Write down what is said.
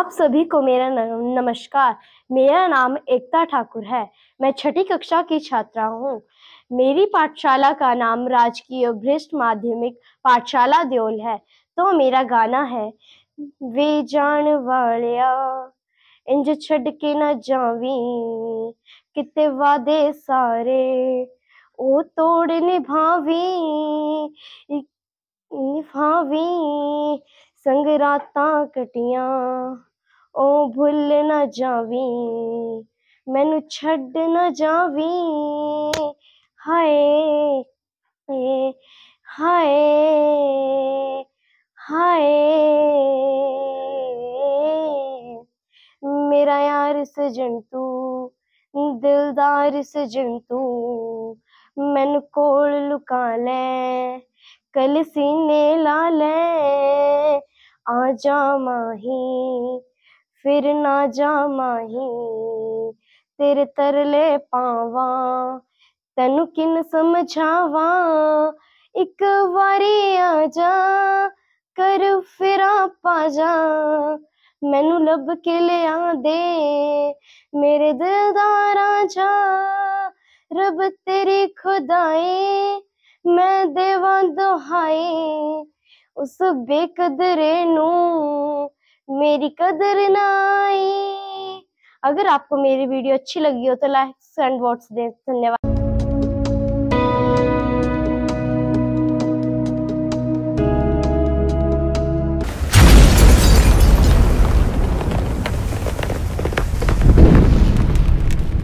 आप सभी को मेरा नमस्कार। मेरा नाम एकता ठाकुर है। मैं छठी कक्षा की छात्रा हूँ। मेरी पाठशाला का नाम राजकीय भ्रष्ट माध्यमिक पाठशाला देओल है। तो मेरा गाना है, वे जान वालिया इंज छड़ के न जावी, किते वादे सारे ओ तोड़ निभावी, निभावी संग रातां कटियां ओ भुल न जावी, मैनू छड़ न जावी। हाय हाय हाय, मेरा यार सजन तू, दिलदार सजन तू, मैनू कोल लुका ले, कल सीने ला ले। आ जा माही फिर ना जा माही, तेरे तरले पावा तैनू किन समझावा। एक वारी आ जा कर फिरा पा जा, मैनू लब के ले आ दे मेरे दिलदार आजा। रब तेरी खुदाई मैं देवा दुहाई, उस बेकदरे नू मेरी कदर ना आई। अगर आपको मेरी वीडियो अच्छी लगी हो तो लाइक एंड वॉट्स दें। धन्यवाद।